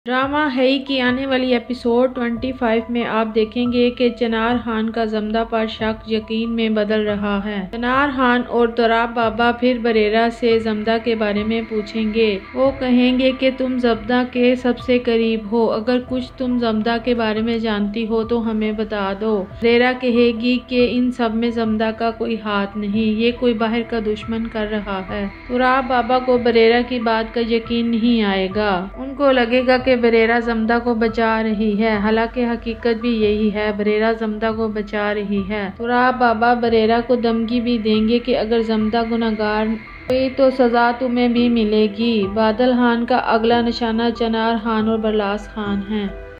Drama हई की आने वाली एपिसोड 25 में आप देखेंगे कि चनार खान का जमदा पर शक यकीन में बदल रहा है। चनार खान और तुराब बाबा फिर बरेरा से जमदा के बारे में पूछेंगे। वो कहेंगे कि तुम जमदा के सबसे करीब हो, अगर कुछ तुम जमदा के बारे में जानती हो तो हमें बता दो। बरेरा कहेगी कि इन सब में जमदा का कोई हाथ नहीं, ये कोई बाहर का दुश्मन कर रहा है। तुराब बाबा को बरेरा की बात का यकीन नहीं आएगा, उनको लगेगा कि बरेरा जमदा को बचा रही है, हालांकि हकीकत भी यही है, बरेरा जमदा को बचा रही है। तुराब बाबा बरेरा को धमकी भी देंगे कि अगर जमदा गुनहगार हुई तो सजा तुम्हें भी मिलेगी। बादल खान का अगला निशाना चनार खान और बरलास खान है।